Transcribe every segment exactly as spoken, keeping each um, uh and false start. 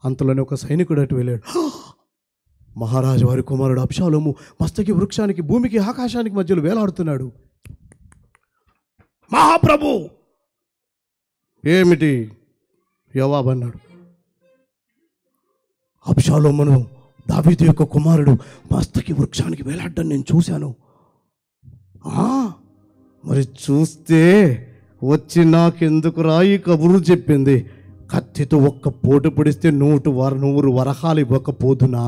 అంతలోనే ఒక సైనికుడు అటు వెళ్ళాడు. మహారాజు వారి కుమారుడు అబ్షాలోము మస్తకి వృక్షానికి భూమికి ఆకాశానికి మధ్యలో వేలాడుతున్నాడు. మహాప్రభు, ఏమిటి? యోవాబు అన్నాడు, అబ్షాలోమును దావీదు యొక్క కుమారుడు మస్తకి వృక్షానికి వేలాడడం నేను చూశాను. మరి చూస్తే వచ్చి నాకెందుకు రాయి కబురు చెప్పింది? కత్తితో ఒక్క పోటు పొడిస్తే నూటు వర నూరు వరహాలు ఇవ్వకపోదునా?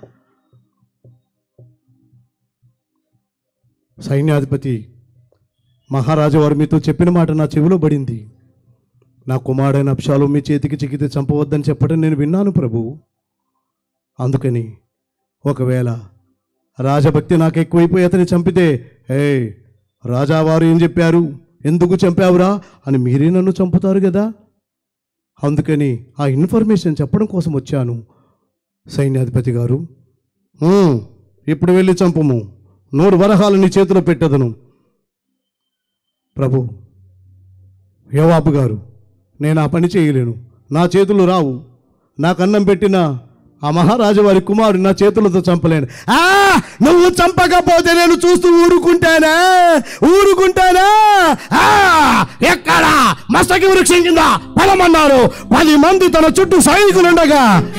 సైన్యాధిపతి మహారాజు వారు మీతో చెప్పిన మాట నా చెవిలో పడింది. నా కుమారుడైన అబ్షాలోము మీ చేతికి చిక్కితే చంపవద్దని చెప్పడం నేను విన్నాను ప్రభు. అందుకని ఒకవేళ రాజభక్తి నాకు ఎక్కువైపోయి అతని చంపితే, ఏ రాజావారు ఏం చెప్పారు, ఎందుకు చంపావురా అని మీరే నన్ను చంపుతారు కదా. అందుకని ఆ ఇన్ఫర్మేషన్ చెప్పడం కోసం వచ్చాను. సైన్యాధిపతి గారు, ఇప్పుడు వెళ్ళి చంపము, నూరు వరహాలు నీ చేతిలో పెట్టదను. ప్రభు, యోవాబు గారు, నేను ఆ పని చేయలేను, నా చేతులు రావు. నాకు అన్నం పెట్టిన ఆ మహారాజు వారి కుమారుడు నా చేతులతో చంపలేను. ఆ నువ్వు చంపకపోతే నేను చూస్తూ ఊరుకుంటానా ఊరుకుంటానా ఎక్కడ? మస్తకి వృక్షం కింద పొలమన్నారు. పది మంది తన చుట్టూ సైనికులు ఉండగా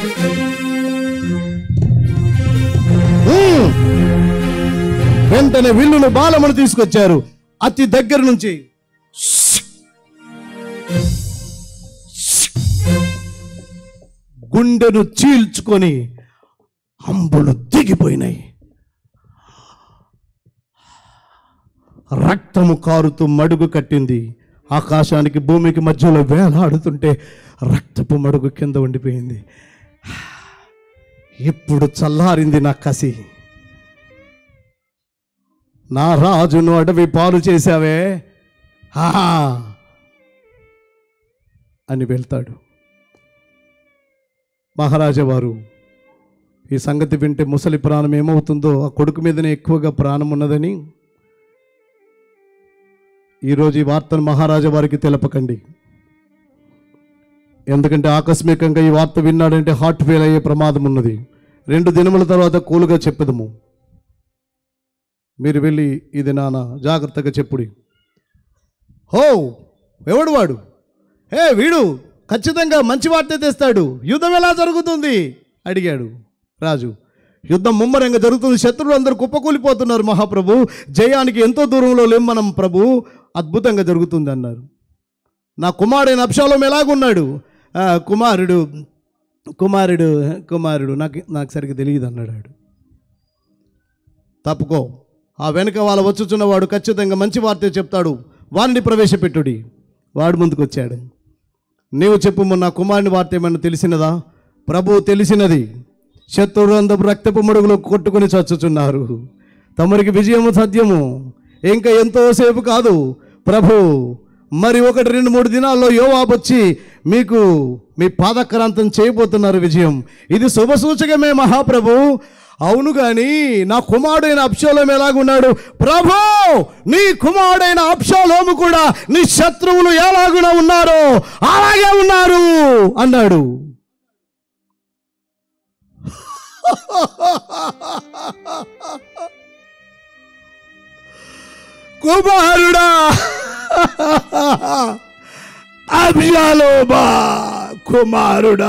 వెంటనే విల్లును బాలమును తీసుకొచ్చారు. అతి దగ్గర నుంచి గుండెను చీల్చుకొని అంబులు దిగిపోయినాయి. రక్తము కారుతూ మడుగు కట్టింది. ఆకాశానికి భూమికి మధ్యలో వేలాడుతుంటే రక్తపు మడుగు కింద ఉండిపోయింది. ఇప్పుడు చల్లారింది నా కసి. నా రాజును అడవి పాలు చేశావే అని వెళ్తాడు. మహారాజా వారు ఈ సంగతి వింటే ముసలి ప్రాణం ఏమవుతుందో ఆ కొడుకు మీదనే ఎక్కువగా ప్రాణం ఉన్నదని ఈరోజు ఈ వార్తను మహారాజా వారికి తెలపకండి. ఎందుకంటే ఆకస్మికంగా ఈ వార్త విన్నాడంటే హార్ట్ ఫెయిల్ అయ్యే ప్రమాదం ఉన్నది. రెండు దినముల తర్వాత కూలుగా చెప్పదము. మీరు వెళ్ళి ఇది నాన్న జాగ్రత్తగా చెప్పుడి. హో ఎవడు వాడు? హే వీడు ఖచ్చితంగా మంచి వార్త తెస్తాడు. యుద్ధం ఎలా జరుగుతుంది అడిగాడు రాజు. యుద్ధం ముమ్మరంగా జరుగుతుంది. శత్రువులు అందరూ కుప్పకూలిపోతున్నారు మహాప్రభు. జయానికి ఎంతో దూరంలో లేం మనం ప్రభు. అద్భుతంగా జరుగుతుంది అన్నారు. నా కుమారుడైన అబ్షాలోము ఎలాగున్నాడు? కుమారుడు కుమారుడు కుమారుడు నాకు నాకు సరిగ్గా తెలియదు అన్నాడు. తప్పుకో, ఆ వెనక వాళ్ళ వచ్చుచున్నవాడు ఖచ్చితంగా మంచి వార్త చెప్తాడు, వారిని ప్రవేశపెట్టుడి. వాడు ముందుకు వచ్చాడు. నీవు చెప్పు, నా కుమారుని వార్త ఏమన్నా తెలిసినదా? ప్రభు తెలిసినది. శత్రువులందరూ రక్తపు మడుగులో కొట్టుకుని చచ్చుచున్నారు. తమరికి విజయము సత్యము ఇంకా ఎంతోసేపు కాదు ప్రభు. మరి ఒకటి రెండు మూడు దినాల్లో యోవాబు వచ్చి మీకు మీ పాదక్రాంతం చేయబోతున్నారు. విజయం ఇది శుభ సూచకమే మహాప్రభు. అవును కానీ నా కుమారుడైన అబ్షాలోము ఎలాగున్నాడు? ప్రభు నీ కుమారుడైన అబ్షాలోము కూడా నీ శత్రువులు ఎలాగున ఉన్నారో అలాగే ఉన్నారు అన్నాడు. కుమారుడా అబ్షాలోమా, కుమారుడా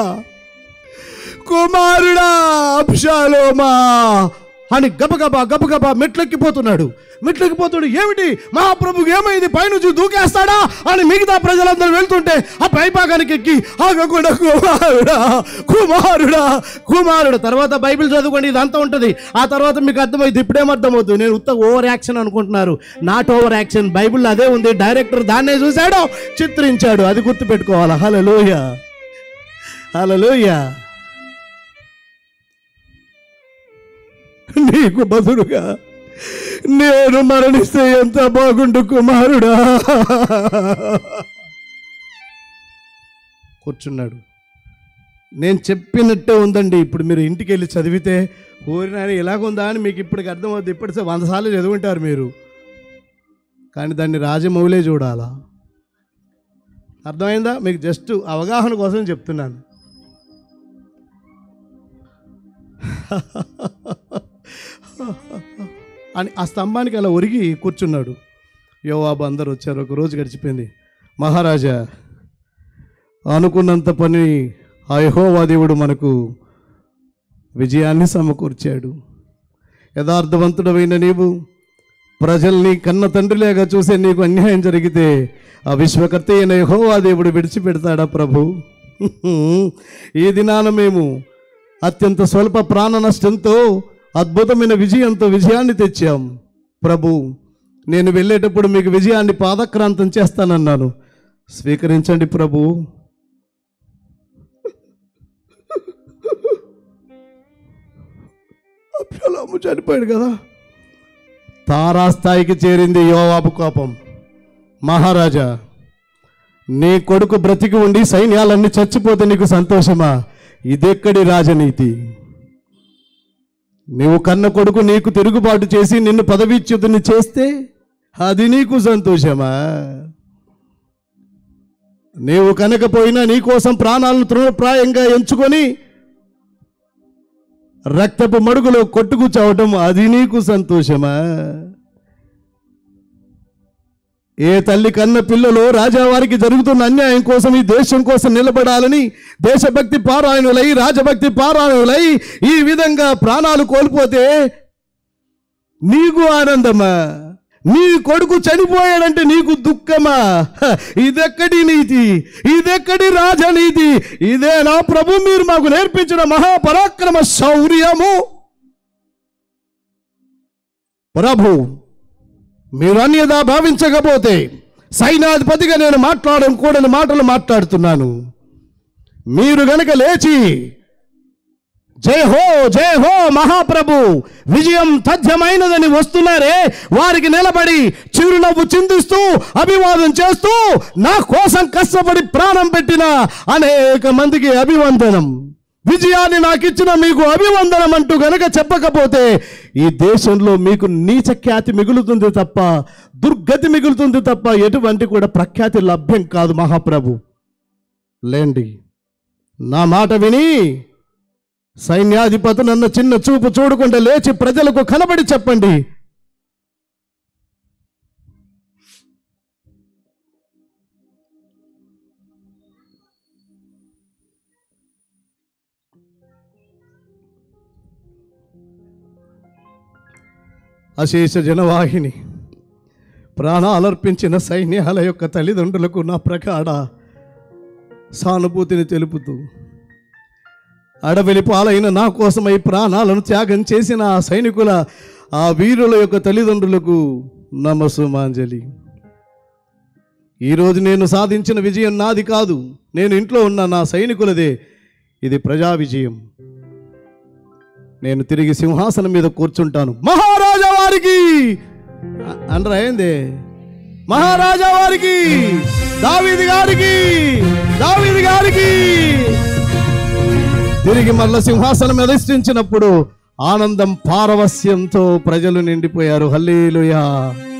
కుమారుడా అబ్షాలోమా అని గబగబా గబగబా మెట్లెక్కిపోతున్నాడు. మెట్లెక్కిపోతాడు. ఏమిటి మహాప్రభుకి ఏమైంది? పైనుంచి దూకేస్తాడా అని మిగతా ప్రజలందరూ వెళ్తుంటే ఆ పైపాగానికి ఎక్కి ఆగకుండా కుమారుడా కుమారుడా కుమారుడు. తర్వాత బైబిల్ చదువుకోండి, ఇదంతా ఉంటుంది. ఆ తర్వాత మీకు అర్థమైంది. ఇప్పుడేం అర్థమవుతుంది? నేను ఉత్త ఓవర్ యాక్షన్ అనుకుంటున్నారు. Not over action. బైబిల్లో అదే ఉంది. డైరెక్టర్ దాన్నే చూశాడు, చిత్రించాడు. అది గుర్తుపెట్టుకోవాలి. హల్లెలూయా హల్లెలూయా. నీకు బదులుగా నేను మరణిస్తే ఎంత బాగుండు కుమారుడా. కూర్చున్నాడు. నేను చెప్పినట్టే ఉందండి. ఇప్పుడు మీరు ఇంటికి వెళ్ళి చదివితే ఊరిన ఎలాగుందా అని మీకు ఇప్పటికి అర్థమవుతుంది. ఇప్పటికే వంద సార్లు చదువుంటారు మీరు, కానీ దాన్ని రాజమౌళే చూడాలా. అర్థమైందా మీకు? జస్ట్ అవగాహన కోసం చెప్తున్నాను. అని ఆ స్తంభానికి అలా ఒరిగి కూర్చున్నాడు. యోవాబు అందరూ వచ్చారు. ఒక రోజు గడిచిపోయింది. మహారాజా, అనుకున్నంత పని ఆ యెహోవా దేవుడు మనకు విజయాన్ని సమకూర్చాడు. యథార్థవంతుడమైన నీవు ప్రజల్ని కన్న తండ్రిలేగా చూసే నీకు అన్యాయం జరిగితే ఆ విశ్వకర్త అయిన యెహోవా దేవుడు విడిచిపెడతాడా ప్రభు? ఈ దినాన మేము అత్యంత స్వల్ప ప్రాణ నష్టంతో అద్భుతమైన విజయంతో విజయాన్ని తెచ్చాం ప్రభు. నేను వెళ్ళేటప్పుడు మీకు విజయాన్ని పాదక్రాంతం చేస్తానన్నాను, స్వీకరించండి ప్రభు. అబ్షాలోము చనిపోయాడు కదా. తారాస్థాయికి చేరింది యోవాబు కోపం. మహారాజా, నీ కొడుకు బ్రతికి ఉండి సైన్యాలన్నీ చచ్చిపోతే నీకు సంతోషమా? ఇదెక్కడి రాజనీతి? నీవు కన్న కొడుకు నీకు తిరుగుబాటు చేసి నిన్ను పదవీచ్యుతుని చేస్తే అది నీకు సంతోషమా? నీవు కనకపోయినా నీ కోసం ప్రాణాలను తృణప్రాయంగా ఎంచుకొని రక్తపు మడుగులో కొట్టుకు చావటం అది నీకు సంతోషమా? ఏ తల్లి కన్న పిల్లలు రాజావారికి జరుగుతున్న అన్యాయం కోసం ఈ దేశం కోసం నిలబడాలని దేశభక్తి పారాయణులై రాజభక్తి పారాయణులై ఈ విధంగా ప్రాణాలు కోల్పోతే నీకు ఆనందమా? నీ కొడుకు చనిపోయాడంటే నీకు దుఃఖమా? ఇదెక్కడి నీతి? ఇదెక్కడి రాజనీతి? ఇదే నా ప్రభు మీరు మాకు నేర్పించిన మహాపరాక్రమ శౌర్యము. ప్రభు, మీరు అన్యదా భావించకపోతే సైన్యాధిపతిగా నేను మాట్లాడడం కూడని మాటలు మాట్లాడుతున్నాను. మీరు గనక లేచి జై హో జై హో మహాప్రభు విజయం తథ్యమైనదని వస్తున్నారే, వారికి నిలబడి చిరునవ్వు చిందిస్తూ అభివాదం చేస్తూ నా కోసం కష్టపడి ప్రాణం పెట్టిన అనేక మందికి అభివందనం, విజయాన్ని నాకు ఇచ్చిన మీకు అభివందనం అంటూ గనక చెప్పకపోతే ఈ దేశంలో మీకు నీచ ఖ్యాతి మిగులుతుంది తప్ప, దుర్గతి మిగులుతుంది తప్ప ఎటువంటి కూడా ప్రఖ్యాతి లభ్యం కాదు. మహాప్రభు, లేండి, నా మాట విని సైన్యాధిపతి నన్ను చిన్న చూపు చూడకుండా లేచి ప్రజలకు కనబడి చెప్పండి, అశేష జనవాహిని ప్రాణాలర్పించిన సైన్యాల యొక్క తల్లిదండ్రులకు నా ప్రగాఢ సానుభూతిని తెలుపుతూ అడవిలి పాలైన నా కోసమై ప్రాణాలను త్యాగం చేసిన ఆ సైనికుల ఆ వీరుల యొక్క తల్లిదండ్రులకు నమస్సుమాంజలి. ఈరోజు నేను సాధించిన విజయం నాది కాదు, నేను ఇంట్లో ఉన్న నా సైనికులదే. ఇది ప్రజా విజయం. నేను తిరిగి సింహాసనం మీద కూర్చుంటాను. మహారాజా వారికి అనరా ఏంది? మహారాజా వారికి, దావీదు గారికి, దావీదు గారికి తిరిగి మళ్ళా సింహాసనం అధిష్ఠించినప్పుడు ఆనందం పారవస్యంతో ప్రజలు నిండిపోయారు. హల్లెలూయా.